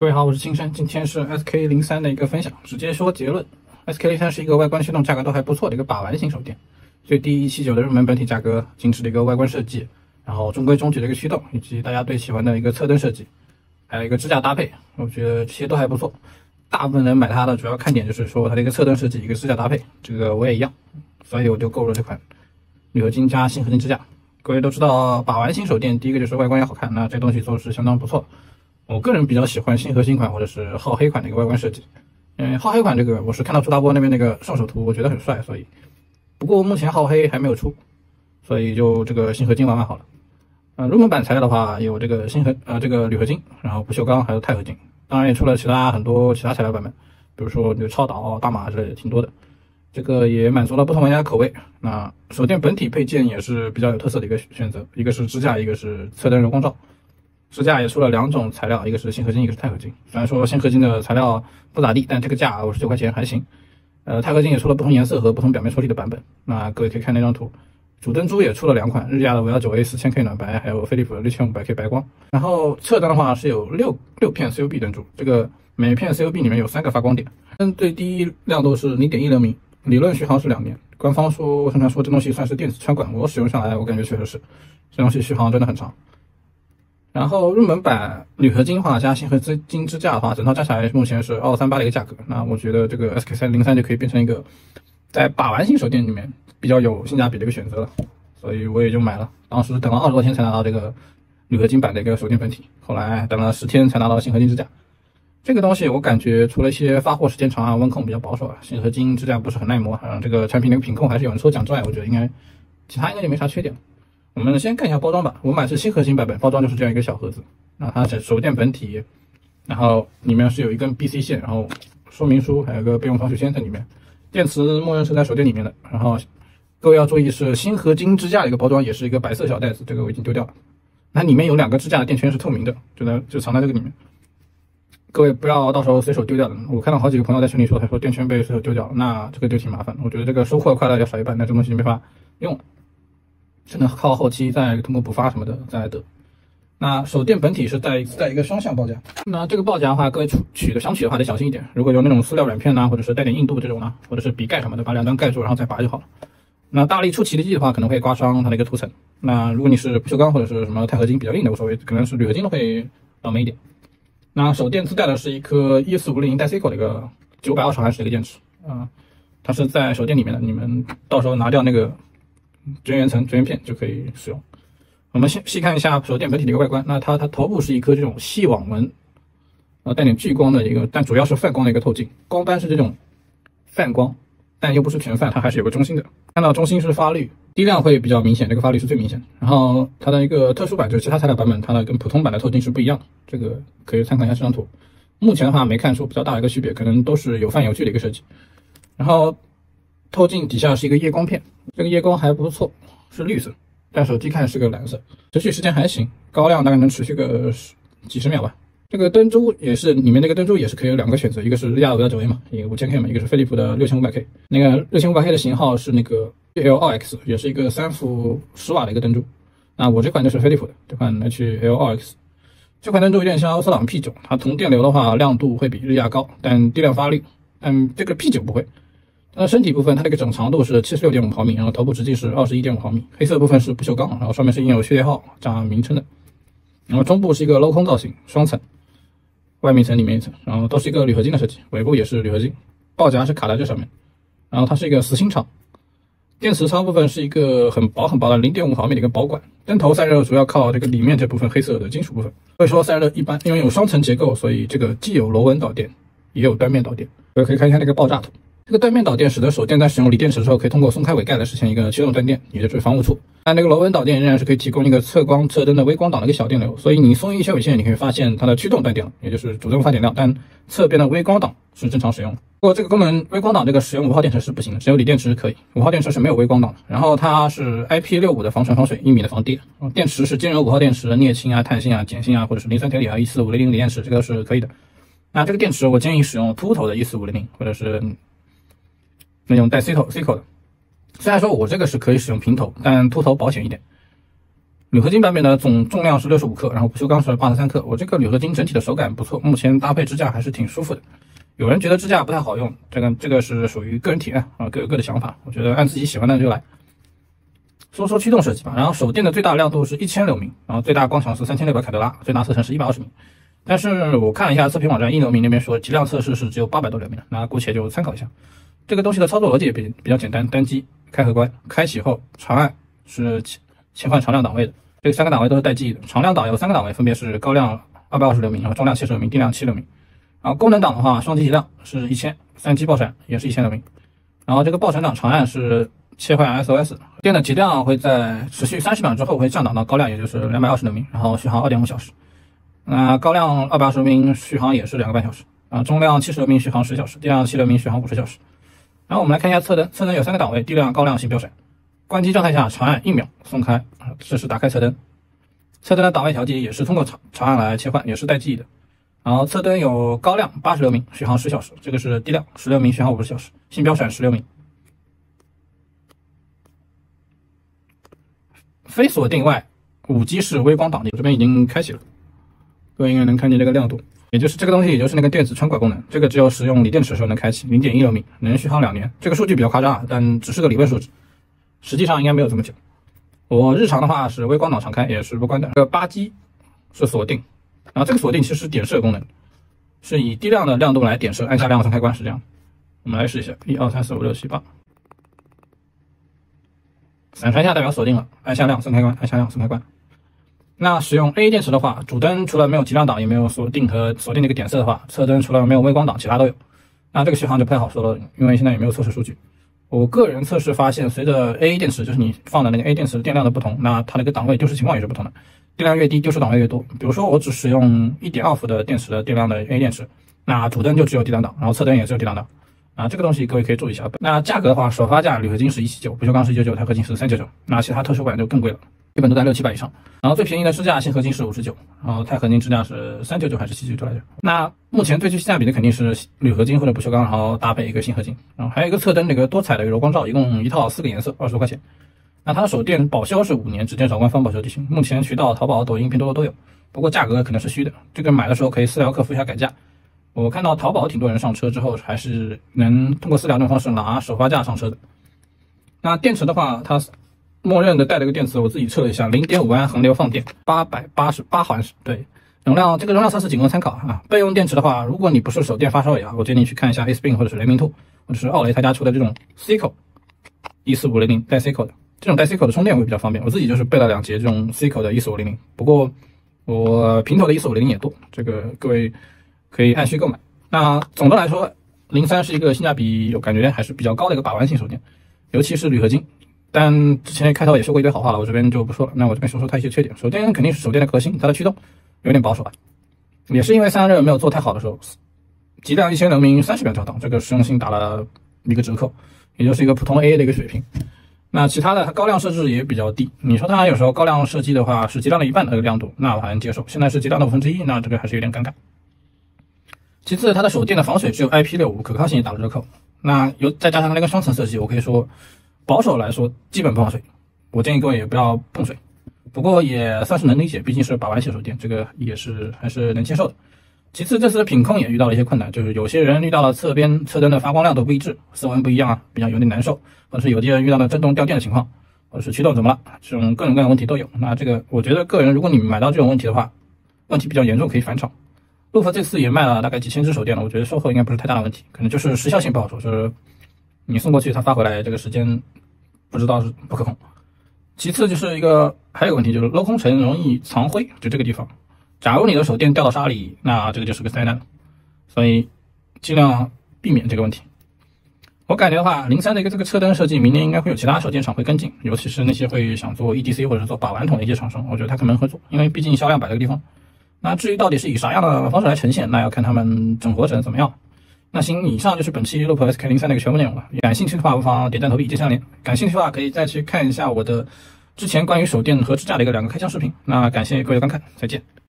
各位好，我是青山，今天是 SK03的一个分享，直接说结论。SK03是一个外观驱动价格都还不错的一个把玩型手电，最低179的入门本体价格，精致的一个外观设计，然后中规中矩的一个驱动，以及大家最喜欢的一个侧灯设计，还有一个支架搭配，我觉得这些都还不错。大部分人买它的主要看点就是说它的一个侧灯设计，一个支架搭配，这个我也一样，所以我就购入了这款铝合金加锌合金支架。各位都知道，把玩型手电第一个就是外观要好看，那这东西做是相当不错。我个人比较喜欢锌合金款或者是皓黑款的一个外观设计。皓黑款这个我是看到朱大波那边那个上手图，我觉得很帅，所以不过目前皓黑还没有出，所以就这个锌合金玩玩好了。入门版材料的话有这个这个铝合金，然后不锈钢还有钛合金，当然也出了很多其他材料版本，比如说这个超导、大马之类的，挺多的。这个也满足了不同玩家口味。那手电本体配件也是比较有特色的一个选择，一个是支架，一个是侧灯柔光罩。支架也出了2种材料，一个是锌合金，一个是钛合金。虽然说锌合金的材料不咋地，但这个价59块钱还行。钛合金也出了不同颜色和不同表面处理的版本。那各位可以看那张图，主灯珠也出了2款，日亚的519A 4000K 暖白，还有飞利浦的6500K 白光。然后侧灯的话是有6片 COB 灯珠，这个每片 COB 里面有3个发光点，最低亮度是0.1流明，理论续航是2年。官方说宣传说这东西算是电子穿管，我使用下来我感觉确实是，这东西续航真的很长。然后入门版铝合金的话加锌合金支架的话，整套加起来目前是2238的一个价格。那我觉得这个 SK03 就可以变成一个在把玩型手电里面比较有性价比的一个选择了，所以我也就买了。当时等了20多天才拿到这个铝合金版的一个手电本体，后来等了10天才拿到锌合金支架。这个东西我感觉除了一些发货时间长啊、温控比较保守啊，锌合金支架不是很耐磨，这个产品的品控还是有人抽奖之外，我觉得其他应该就没啥缺点了。我们先看一下包装吧，我买的是锌合金版本，包装就是这样一个小盒子。那它是手电本体，然后里面是有一根 BC 线，然后说明书，还有一个备用防水线在里面。电池默认是在手电里面的。然后各位要注意是锌合金支架的一个包装，也是一个白色小袋子，这个我已经丢掉了。那里面有2个支架的电圈是透明的，就藏在这个里面。各位不要到时候随手丢掉的。我看到好几个朋友在群里说，他说电圈被随手丢掉了，那这个就挺麻烦。我觉得这个收获快乐要少一半，那这东西就没法用了。只能靠后期再通过补发什么的再来得。那手电本体是带一个双向报夹，那这个报夹的话，各位想取的话得小心一点。如果有那种塑料软片呐，或者是带点硬度这种呢，或者是笔盖什么的，把2端盖住然后再拔就好了。那大力出奇力的话，可能会刮伤它的一个涂层。那如果你是不锈钢或者是什么钛合金比较硬的无所谓，可能是铝合金的会倒霉一点。那手电自带的是一颗14500带 C 口的一个920毫安时的一个电池它是在手电里面的，你们到时候拿掉那个绝缘片就可以使用。我们先细看一下手电本体的一个外观。那它头部是一颗这种细网纹，带点聚光的一个，但主要是泛光的一个透镜。光斑是这种泛光，但又不是全泛，它还是有个中心的。看到中心是发绿，低亮会比较明显，这个发绿是最明显的。然后它的一个特殊版就是其他材料版本，它的跟普通版的透镜是不一样的，这个可以参考一下这张图。目前的话没看出比较大的一个区别，可能都是有泛有距的一个设计。然后透镜底下是一个夜光片，这个夜光还不错，是绿色，但手机看是个蓝色，持续时间还行，高亮大概能持续个几十秒吧。这个灯珠也是，里面那个灯珠也是可以有2个选择，一个是日亚的519A 嘛，一个5000K 嘛，一个是飞利浦的6500K。那个6500K 的型号是那个 HL2X， 也是一个3伏10瓦的一个灯珠。那我这款就是飞利浦的，这款 HL2X。这款灯珠有点像欧司朗 P9， 它同电流的话亮度会比日亚高，但低亮发绿，但这个 P9 不会。它的身体部分，它这个整长度是76.5毫米，然后头部直径是21.5毫米，黑色部分是不锈钢，然后上面是印有序列号加名称的。然后中部是一个镂空造型，双层，外面一层里面一层，然后都是一个铝合金的设计，尾部也是铝合金，报夹是卡在这上面，然后它是一个死芯厂。电池仓部分是一个很薄的 0.5 毫米的一个薄管，灯头散热主要靠这个里面这部分黑色的金属部分。所以说散热一般，因为有双层结构，所以这个既有螺纹导电，也有单面导电。各位可以看一下这个爆炸图。这个单面导电使得手电在使用锂电池的时候，可以通过松开尾盖来实现一个驱动断电，也就是防误触。但这个螺纹导电仍然是可以提供一个侧灯的微光挡的一个小电流，所以你松一小尾线，你可以发现它的驱动断电了，也就是主灯发点亮，但侧边的微光挡是正常使用。不过这个功能微光挡这个使用5号电池是不行的，只有锂电池可以，5号电池是没有微光挡的。然后它是 IP65 的防尘防水，1米的防跌。电池是兼容5号电池的镍氢啊、碳性啊、碱性啊，或者是磷酸铁锂啊、14500锂电池，这个是可以的。那这个电池我建议使用秃头的14500，或者是那种带 C 口的。虽然说我这个是可以使用平头，但秃头保险一点。 铝合金版本的总重量是65克，然后不锈钢是83克。我这个铝合金整体的手感不错，目前搭配支架还是挺舒服的。有人觉得支架不太好用，这个是属于个人体验啊，各有各的想法。我觉得按自己喜欢的就来。说驱动设计吧，然后手电的最大亮度是1000流明，然后最大光强是3600凯德拉，最大射程是120米。但是我看了一下测评网站，1流明那边说极量测试是只有800多流明，那姑且就参考一下。这个东西的操作逻辑也比较简单，单击开合关，开启后长按是切换常亮档位的。这3个档位都是带记忆的，常亮档有3个档位，分别是高亮220流明，然后中亮70流明，低亮7流明。然后功能档的话，双击极亮是1000，3击爆闪也是1000流明。然后这个爆闪档长按是切换 SOS， 电的极亮会在持续30秒之后会降档到高亮，也就是220流明，然后续航2.5小时。高亮220流明续航也是2个半小时。中亮70流明续航10小时，低亮7流明续航50小时。然后我们来看一下侧灯，侧灯有3个档位，低亮、高亮、星标闪。关机状态下长按1秒松开，这是打开侧灯。侧灯的档位调节也是通过长按来切换，也是带记忆的。然后侧灯有高亮80流明，续航10小时，这个是低亮10流明，续航50小时，星标闪10流明。非锁定外5G 式微光档，我这边已经开启了，各位应该能看见这个亮度，也就是这个东西，也就是那个电子穿管功能，这个只有使用锂电池的时候能开启，0.1流明，能续航2年。这个数据比较夸张啊，但只是个理论数值，实际上应该没有这么久。我日常的话是微光档常开，也是不关的。这个8G 是锁定，然后这个锁定其实是点射功能，是以低亮的亮度来点射，按下亮松开关是这样。我们来试一下，1、2、3、4、5、6、7、8，闪传下代表锁定了，按下亮松开关，按下亮松开关。那使用 AA 电池的话，主灯除了没有极亮档，也没有锁定和锁定那个点色的话，侧灯除了没有微光档，其他都有。那这个续航就不太好说了，因为现在也没有测试数据。我个人测试发现，随着 AA 电池，就是你放的那个 A 电池电量的不同，那它那个档位丢失情况也是不同的。电量越低，丢失档位越多。比如说，我只使用1.2伏的电池的电量的 AA 电池，那主灯就只有低亮档，然后侧灯也只有低亮档。这个东西各位可以注意一下。那价格的话，首发价铝合金是179，不锈钢是199，钛合金是399，那其他特殊版就更贵了，基本都在600、700以上。然后最便宜的支架锌合金是59，然后钛合金支架是399还是799来着？那目前最具性价比的肯定是铝合金或者不锈钢，然后搭配一个锌合金，然后还有一个侧灯那个多彩的柔光罩，一共一套4个颜色，20多块钱。那它的手电保修是5年，只见少官方保修地形。目前渠道淘宝、抖音、拼多多都有，不过价格可能是虚的。这个买的时候可以私聊客服一下改价。我看到淘宝挺多人上车之后还是能通过私聊这种方式拿首发价上车的。那电池的话，它默认的带了一个电池，我自己测了一下，0.5安恒流放电，888毫安时。对，容量这个容量测试仅供参考啊。备用电池的话，如果你不是手电发烧友啊，我建议你去看一下 AceBeam 或者是雷明兔，或者是奥雷他家出的这种 Seiko 14500带 Seiko 的，这种带 Seiko 的充电会比较方便。我自己就是备了2节这种 Seiko 的14500，不过我平头的14500也多，这个各位可以按需购买。那总的来说，03是一个性价比我感觉还是比较高的一个把玩性手电，尤其是铝合金。但之前开头也说过一堆好话了，我这边就不说了。那我这边说说它一些缺点。手电肯定是手电的核心，它的驱动有点保守吧，也是因为散热没有做太好的时候，极亮1000流明30秒跳档，这个实用性打了一个折扣，也就是一个普通 AA 的一个水平。那其他的它高亮设置也比较低，你说它有时候高亮设计的话是极亮的1半的亮度，那我还能接受。现在是极亮的1/5，那这个还是有点尴尬。其次，它的手电的防水只有 IP65，可靠性也打了折扣。那再加上它那个双层设计，我可以说保守来说基本不防水。我建议各位也不要碰水，不过也算是能理解，毕竟是把玩型手电，这个也是还是能接受的。其次，这次的品控也遇到了一些困难，就是有些人遇到了侧灯的发光亮度不一致，色温不一样啊，比较有点难受，或者是有些人遇到了震动掉电的情况，或者是驱动怎么了，这种各种各样的问题都有。那这个我觉得个人，如果你买到这种问题的话，问题比较严重，可以返厂。路虎这次也卖了大概几千只手电了，我觉得售后应该不是太大的问题，可能就是时效性不好说，就是你送过去，它发回来这个时间不知道是不可控。其次就是还有一个问题，就是镂空层容易藏灰，就这个地方，假如你的手电掉到沙里，那这个就是个灾难了，所以尽量避免这个问题。我感觉的话，03的一个这个车灯设计，明年应该会有其他手电厂会跟进，尤其是那些会想做 EDC 或者是做把玩筒的一些厂商，我觉得他可能会做，因为毕竟销量摆这个地方。那至于到底是以啥样的方式来呈现，那要看他们整合成怎么样。那行，以上就是本期路虎 SK03的一个全部内容了。感兴趣的话，不妨点赞投币接相连。感兴趣的话，可以再去看一下我的之前关于手电和支架的2个开箱视频。那感谢各位的观看，再见。